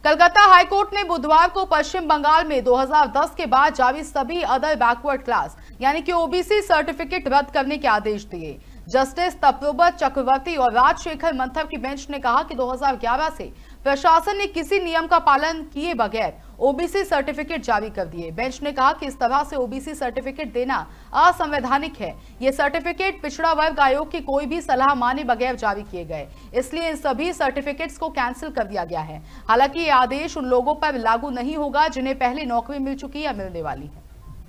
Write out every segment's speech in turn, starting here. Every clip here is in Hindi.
कलकत्ता हाईकोर्ट ने बुधवार को पश्चिम बंगाल में 2010 के बाद जारी सभी अदर बैकवर्ड क्लास यानी कि ओबीसी सर्टिफिकेट रद्द करने के आदेश दिए। जस्टिस तपोब्रत चक्रवर्ती और राजशेखर मंथर की बेंच ने कहा कि 2011 से प्रशासन ने किसी नियम का पालन किए बगैर ओबीसी सर्टिफिकेट जारी कर दिए। बेंच ने कहा कि इस तरह से ओबीसी सर्टिफिकेट देना असंवैधानिक है। ये सर्टिफिकेट पिछड़ा वर्ग आयोग की कोई भी सलाह माने बगैर जारी किए गए, इसलिए इन सभी सर्टिफिकेट्स को कैंसिल कर दिया गया है। हालांकि ये आदेश उन लोगों पर लागू नहीं होगा जिन्हें पहले नौकरी मिल चुकी या मिलने वाली है।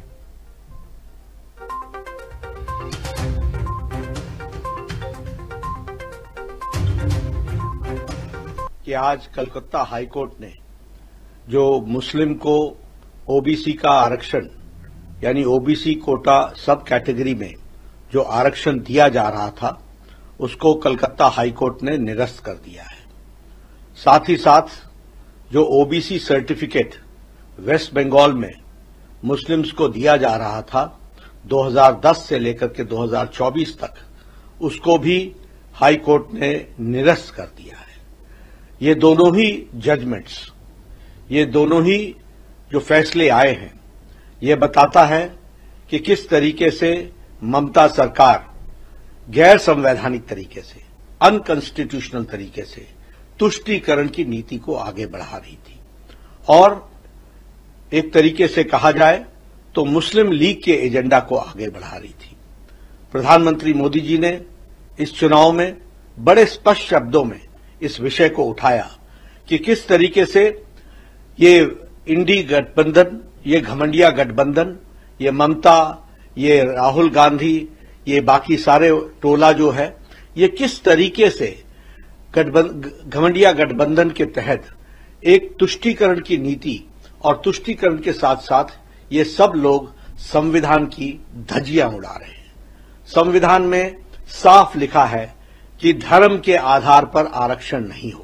कि आज कलकत्ता हाईकोर्ट ने जो मुस्लिम को ओबीसी का आरक्षण यानी ओबीसी कोटा सब कैटेगरी में जो आरक्षण दिया जा रहा था उसको कलकत्ता हाईकोर्ट ने निरस्त कर दिया है। साथ ही साथ जो ओबीसी सर्टिफिकेट वेस्ट बंगाल में मुस्लिम्स को दिया जा रहा था 2010 से लेकर के 2024 तक, उसको भी हाईकोर्ट ने निरस्त कर दिया है। ये दोनों ही जजमेंट्स, ये दोनों ही जो फैसले आए हैं, ये बताता है कि किस तरीके से ममता सरकार गैर संवैधानिक तरीके से, अनकॉन्स्टिट्यूशनल तरीके से तुष्टीकरण की नीति को आगे बढ़ा रही थी और एक तरीके से कहा जाए तो मुस्लिम लीग के एजेंडा को आगे बढ़ा रही थी। प्रधानमंत्री मोदी जी ने इस चुनाव में बड़े स्पष्ट शब्दों में इस विषय को उठाया कि किस तरीके से ये इंडी गठबंधन, ये घमंडिया गठबंधन, ये ममता, ये राहुल गांधी, ये बाकी सारे टोला जो है, ये किस तरीके से घमंडिया गठबंधन के तहत एक तुष्टीकरण की नीति और तुष्टीकरण के साथ साथ ये सब लोग संविधान की धज्जियां उड़ा रहे हैं। संविधान में साफ लिखा है कि धर्म के आधार पर आरक्षण नहीं हो।